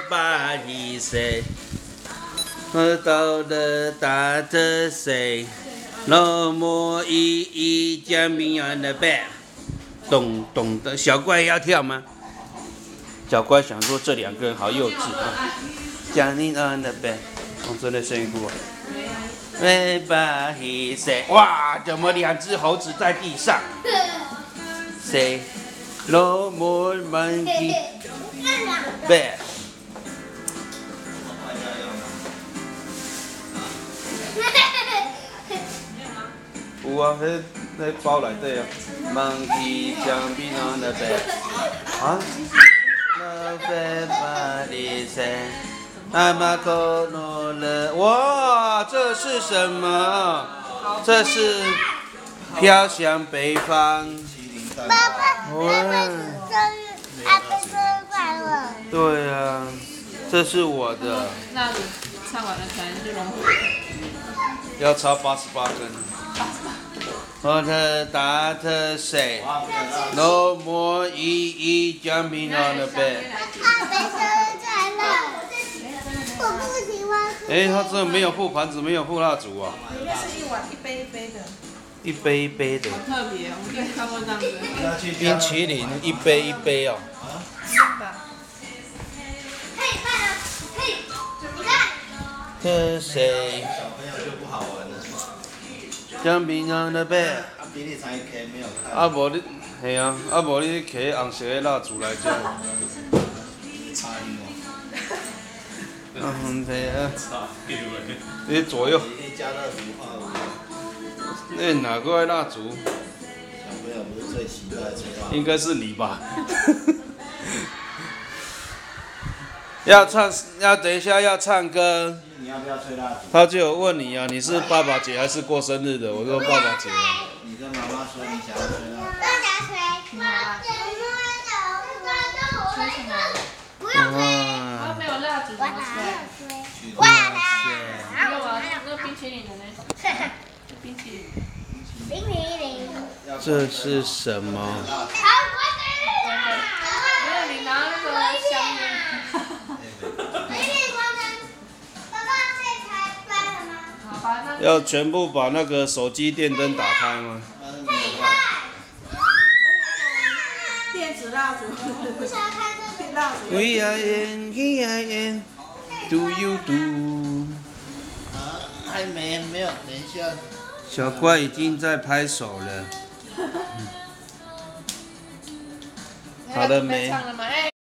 Everybody say， 到了大的 say，No more 一 jumping on the bed， 咚咚的，小怪要跳吗？小怪想说这两个人好幼稚啊 ，Jumping on the bed， 真的声音哭啊。Everybody say， 哇，怎么两只猴子在地上 ？Say，No more monkey bed。有啊，迄包内底啊。Monkey jumping on the bed。啊 ？Everybody say。I'm a corner， 哇，这是什么？这是飘向北方。 爸爸，因为是生日，阿伯生日快乐。 对啊，这是我的。 那你唱完了才就融合。 要抄88根。我的大特谁 ？No more 一 jumping on the bed。 阿伯生日快乐。我不喜欢吃。 哎，他这没有附盘子，没有附蜡烛啊。 里面是一碗一杯一杯的。 一杯一杯的。 好特别，我没看过这样子。 冰淇淋一杯一杯哦。 可以看啊，可以，你看。 这谁？ 小朋友就不好玩了。 Jumping on the bed。 啊，比你才 K 没有看。 啊，无你，系啊，啊无你摕红色的蜡烛来遮。 差异哦。 对啊。你左右。 你加热烛化无？ 那哪个蜡烛？ 小朋友不是最期待吹蜡烛？ 应该是你吧。要等一下要唱歌。 你要不要吹蜡烛？ 他就有问你啊，你是爸爸节还是过生日的？我说爸爸节啊。 你跟妈妈说你想要吹蜡烛。 大家吹。 吹什么？ 不用吹。 啊，没有蜡烛怎么吹？ 哇没有啊，那冰淇淋的呢？冰淇淋。 冰淇淋。 这是什么？ 好，我生日啦！ 没有，你拿那个香烟。 爸爸可以开了吗？ 好吧，那要全部把那个手机电灯打开吗？ 电子蜡烛。 不想要开这个蜡烛。 We are in, we are in, do you do？ 啊，还没有，等一下。 小怪已经在拍手了。好了没？ 唱了吗？哎。